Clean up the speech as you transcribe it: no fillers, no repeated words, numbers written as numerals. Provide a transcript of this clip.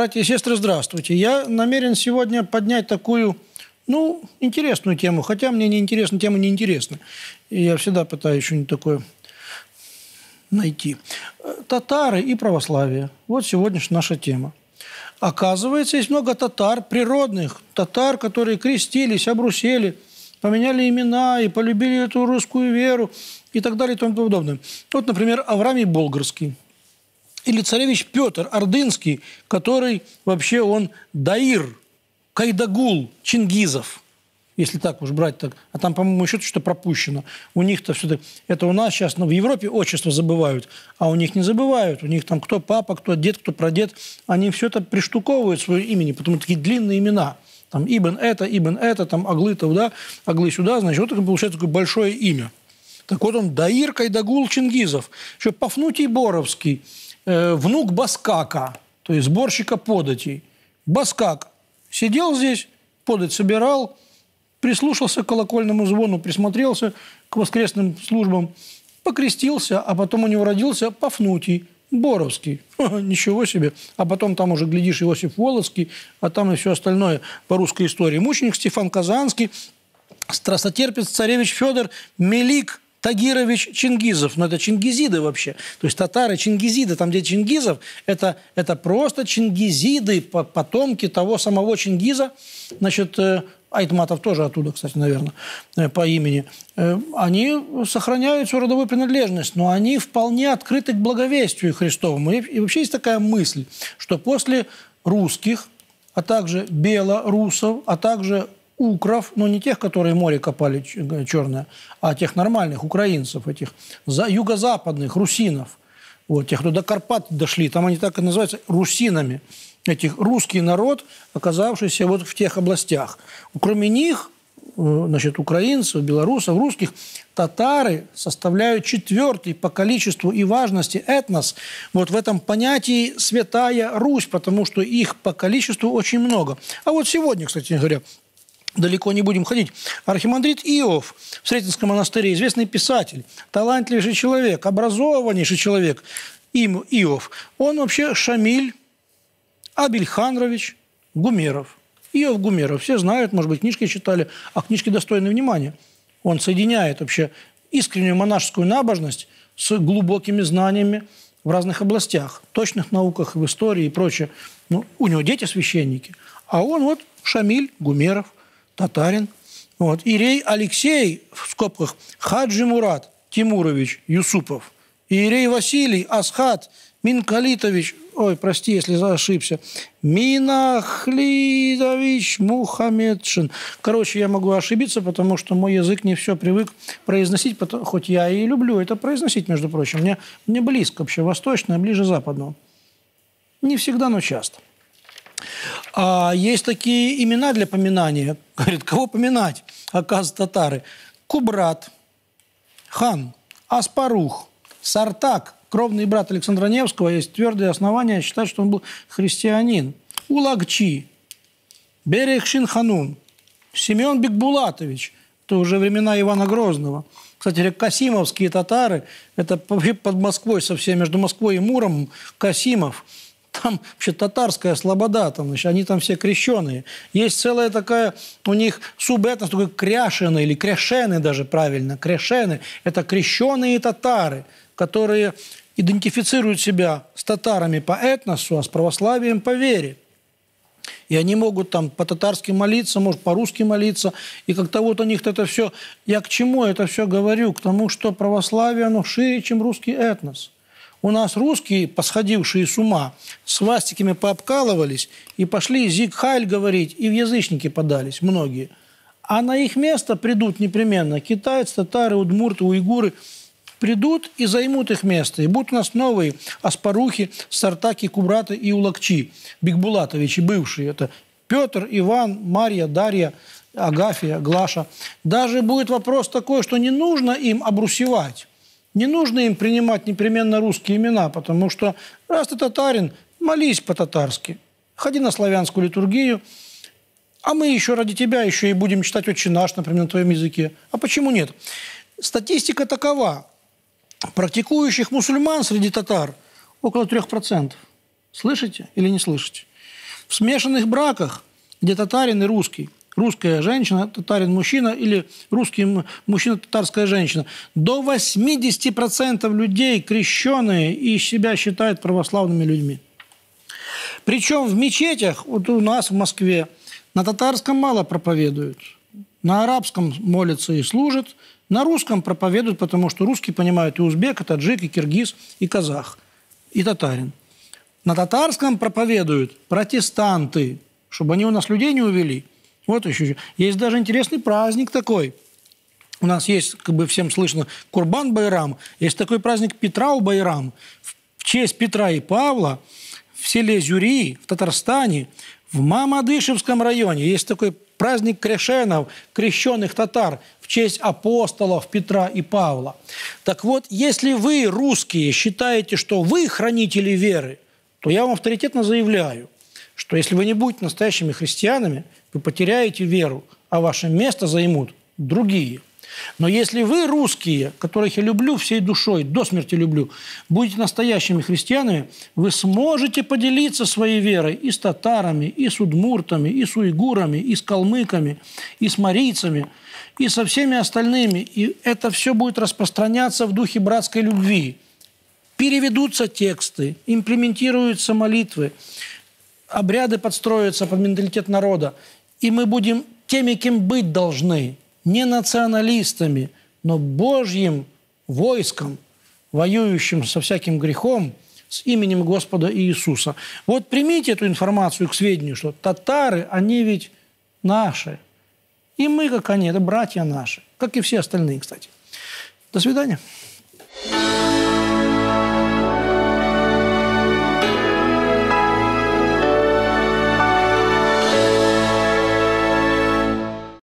Братья и сестры, здравствуйте. Я намерен сегодня поднять такую, интересную тему, хотя мне неинтересна, тема неинтересна. И я всегда пытаюсь что-нибудь такое найти. Татары и православие. Вот сегодняшняя наша тема. Оказывается, есть много татар, природных татар, которые крестились, обрусели, поменяли имена и полюбили эту русскую веру и так далее и тому подобное. Вот, например, Авраамий Болгарский. Или царевич Петр Ордынский, который вообще он Даир, Кайдагул, Чингизов, если так уж брать так. А там, по-моему, еще что-то пропущено. У них-то все это у нас сейчас, в Европе отчество забывают, а у них не забывают. У них там кто папа, кто дед, кто прадед. Они все это приштуковывают свое имени, потому такие длинные имена. Там Ибн это, там Аглы-то, да, Аглы сюда, значит, вот это получается такое большое имя. Так вот он Даир, Кайдагул, Чингизов. Еще Пафнутий Боровский. Внук Баскака, то есть сборщика податей. Баскак сидел здесь, подать собирал, прислушался к колокольному звону, присмотрелся к воскресным службам, покрестился, а потом у него родился Пафнутий Боровский. Ничего себе. А потом там уже, глядишь, Иосиф Волоцкий, а там и все остальное по русской истории. Мученик Стефан Казанский, страстотерпец царевич Федор Мелик Тагирович Чингизов. Но это чингизиды вообще. То есть татары, чингизиды, там где Чингизов, это просто чингизиды, потомки того самого Чингиза. Значит, Айтматов тоже оттуда, кстати, наверное, по имени. Они сохраняют свою родовую принадлежность, но они вполне открыты к благовестию Христовому. И вообще есть такая мысль, что после русских, а также белорусов, а также укров, но не тех, которые море копали черное, а тех нормальных украинцев, этих юго-западных русинов, вот, тех, кто до Карпат дошли, там они так и называются русинами, этих русский народ, оказавшийся вот в тех областях. Кроме них, значит, украинцев, белорусов, русских, татары составляют четвертый по количеству и важности этнос вот в этом понятии «святая Русь», потому что их по количеству очень много. А вот сегодня, кстати говоря, далеко не будем ходить. Архимандрит Иов в Сретенском монастыре, известный писатель, талантливейший человек, образованнейший человек, Иов. Он вообще Шамиль Абельханрович Гумеров. Иов Гумеров. Все знают, может быть, книжки читали, а книжки достойны внимания. Он соединяет вообще искреннюю монашескую набожность с глубокими знаниями в разных областях, точных науках, в истории и прочее. У него дети священники, а он вот Шамиль Гумеров, татарин. Вот. Иерей Алексей, в скобках, Хаджи Мурат Тимурович Юсупов. Иерей Василий Асхат Минкалитович, прости, если ошибся, Минахлидович Мухаммедшин. Короче, я могу ошибиться, потому что мой язык не все привык произносить, хоть я и люблю это произносить, между прочим. Мне близко вообще восточное, ближе западного. Не всегда, но часто. А есть такие имена для поминания. Говорит, кого поминать? Оказывается, татары. Кубрат, хан, Аспарух, Сартак, кровный брат Александра Невского. Есть твердые основания считать, что он был христианин. Улагчи, Берег-Шинханун, Семен Бекбулатович. Это уже времена Ивана Грозного. Кстати, касимовские татары, это под Москвой совсем, между Москвой и Муромом, Касимов. Там вообще татарская слобода, там, значит, они там все крещеные. Есть целая такая у них субэтнос, такой кряшены или кряшены даже правильно. Кряшены – это крещеные татары, которые идентифицируют себя с татарами по этносу, а с православием по вере. И они могут там по-татарски молиться, может, по-русски молиться. И как-то вот у них это все... Я к чему это все говорю? К тому, что православие, оно шире, чем русский этнос. У нас русские, посходившие с ума, свастиками пообкалывались и пошли зиг-хайль говорить, и в язычники подались многие. А на их место придут непременно китайцы, татары, удмурты, уйгуры. Придут и займут их место. И будут у нас новые Аспарухи, Сартаки, Кубраты и Улагчи, Бекбулатовичи бывшие. Это Петр, Иван, Марья, Дарья, Агафья, Глаша. Даже будет вопрос такой, что не нужно им обрусевать. Не нужно им принимать непременно русские имена, потому что раз ты татарин, молись по-татарски. Ходи на славянскую литургию, а мы еще ради тебя еще и будем читать «Отче наш», например, на твоем языке. А почему нет? Статистика такова. Практикующих мусульман среди татар около 3%. Слышите или не слышите? В смешанных браках, где татарин и русский, русская женщина, татарин мужчина или русский мужчина, татарская женщина, до 80% людей крещеные и себя считают православными людьми. Причем в мечетях, вот у нас в Москве, на татарском мало проповедуют, на арабском молятся и служат, на русском проповедуют, потому что русские понимают и узбек, и таджик, и киргиз, и казах, и татарин. На татарском проповедуют протестанты, чтобы они у нас людей не увели. Вот еще. Есть даже интересный праздник такой. У нас есть, как бы всем слышно, Курбан-Байрам. Есть такой праздник Петрау-Байрам. В честь Петра и Павла в селе Зюри, в Татарстане, в Мамадышевском районе есть такой праздник Крешенов, крещенных татар, в честь апостолов Петра и Павла. Так вот, если вы, русские, считаете, что вы хранители веры, то я вам авторитетно заявляю, что если вы не будете настоящими христианами, вы потеряете веру, а ваше место займут другие. Но если вы, русские, которых я люблю всей душой, до смерти люблю, будете настоящими христианами, вы сможете поделиться своей верой и с татарами, и с удмуртами, и с уйгурами, и с калмыками, и с марийцами, и со всеми остальными. И это все будет распространяться в духе братской любви. Переведутся тексты, имплементируются молитвы, обряды подстроятся под менталитет народа. И мы будем теми, кем быть должны. Не националистами, но Божьим войском, воюющим со всяким грехом, с именем Господа Иисуса. Вот примите эту информацию к сведению, что татары, они ведь наши. И мы, как они, это братья наши. Как и все остальные, кстати. До свидания.